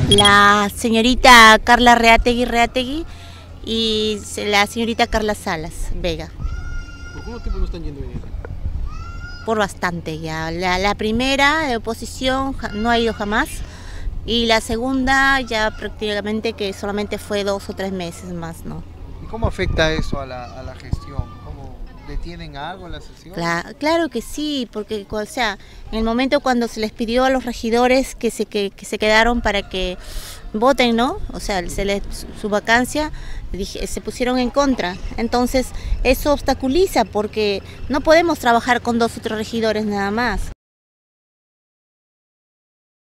La señorita Carla Reategui y la señorita Carla Salas Vega. ¿Por cuánto tiempo no están yendo y viniendo? Por bastante ya. La primera de oposición no ha ido jamás y la segunda ya prácticamente que solamente fue 2 o 3 meses más, ¿no? ¿Y cómo afecta eso a la gestión? ¿Cómo detienen algo en la sesión? Claro que sí, porque o sea, en el momento cuando se les pidió a los regidores que se quedaron para que voten, ¿no? O sea, su vacancia, se pusieron en contra. Entonces, eso obstaculiza porque no podemos trabajar con 2 o 3 regidores nada más.